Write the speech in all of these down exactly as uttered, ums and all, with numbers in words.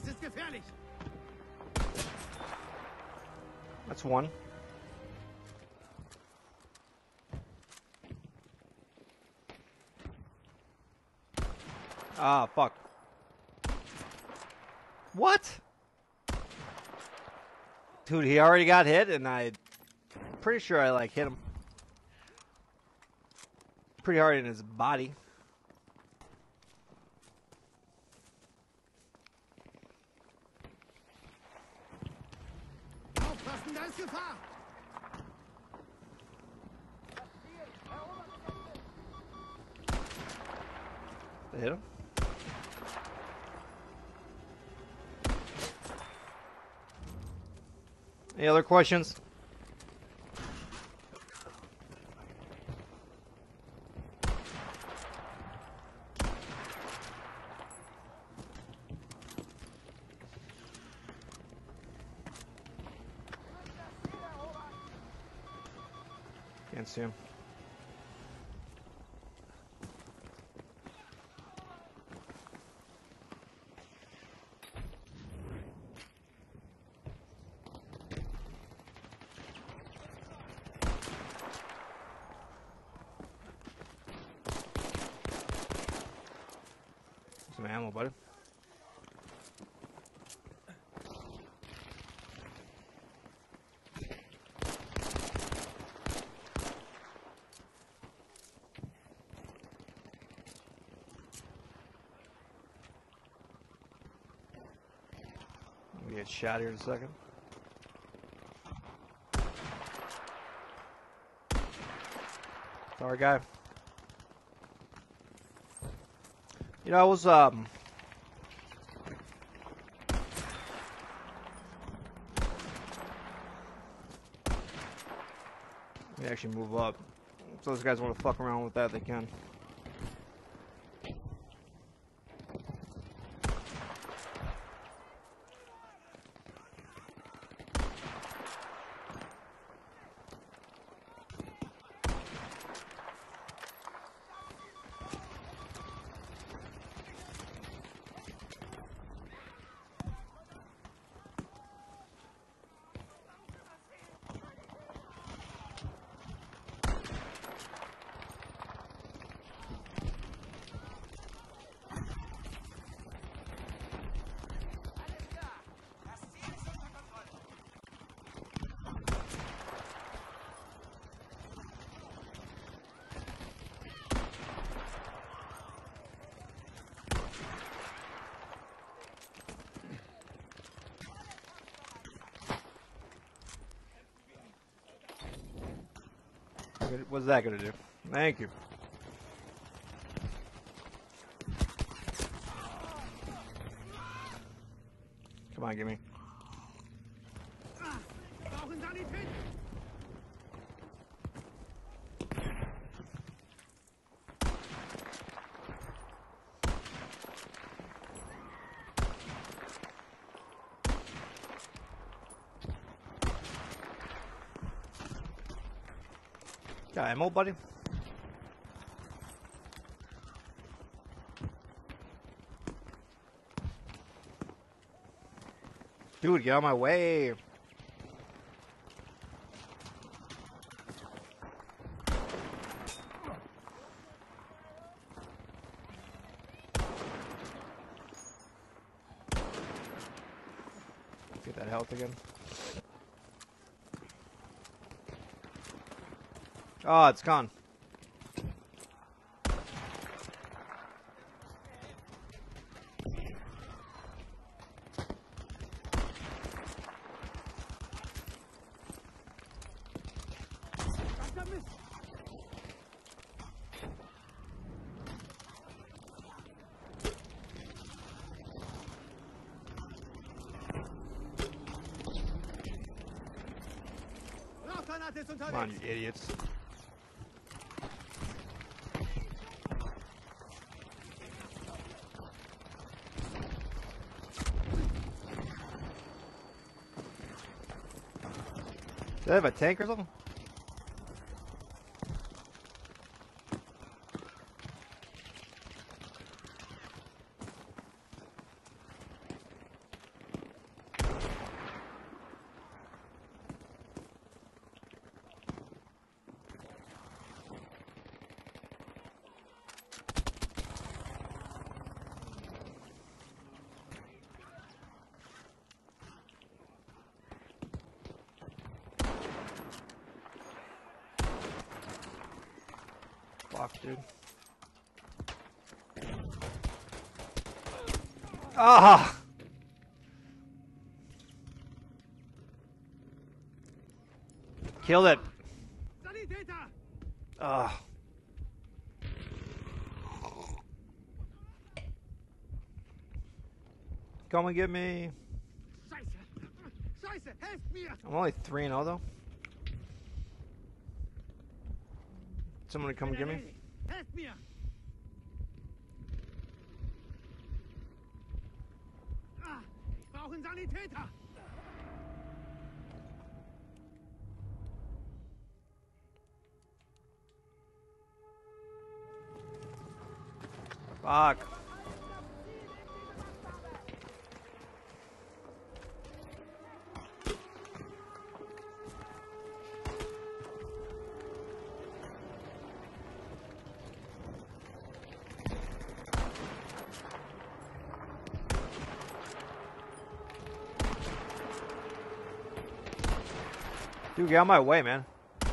ist gefährlich. That's one. Ah, fuck. What? Dude, he already got hit, and I... pretty sure I, like, hit him pretty hard in his body. Aufpassen, da ist Gefahr. I hit him. Any other questions? Can't see him. Some ammo, buddy. Get shot here in a second. Sorry, guy. You know, I was, um... let me actually move up. If those guys want to fuck around with that, they can. What's that gonna do? Thank you. Come on, give me. Got ammo, buddy? Dude, get out of my way. Get that health again. Oh, it's gone. Come on, you idiots. Do they have a tank or something? Fuck, dude. Ah! Killed it. Ah. Come and get me. I'm only three and oh though. Someone come and get me. Fuck. Dude, get out of my way, man.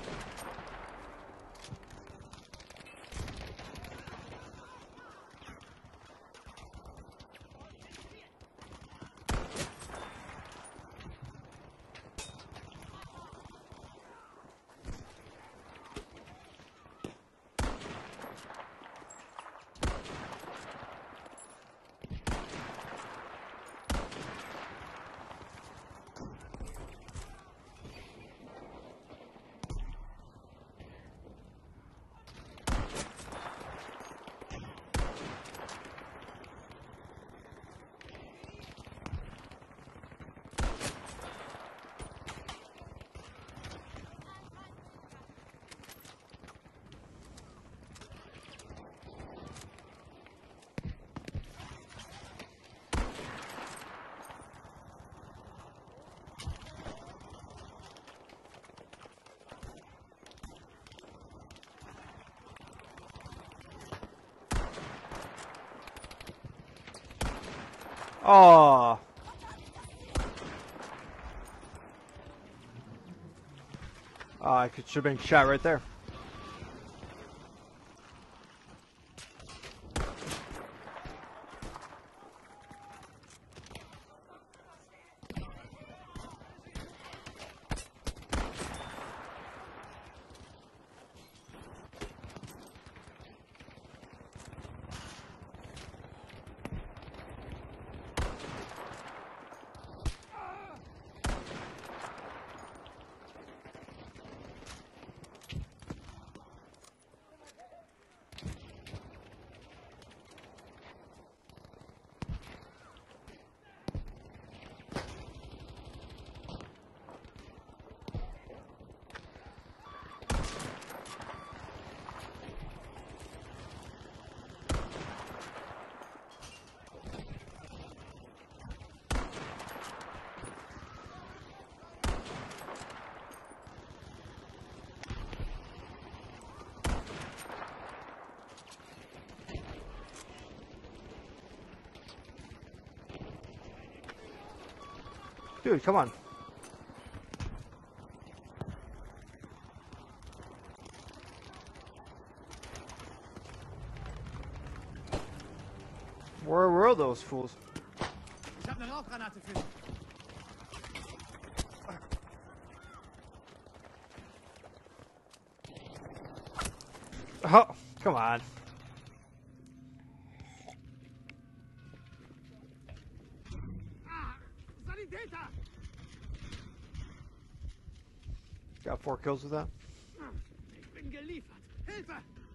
Oh. Oh, I could should have been shot right there. Dude, come on. Where were those fools? Ich hab eine Rauchgranate für dich. Oh, come on. Got four kills with that. Ich bin geliefert. Hilfe!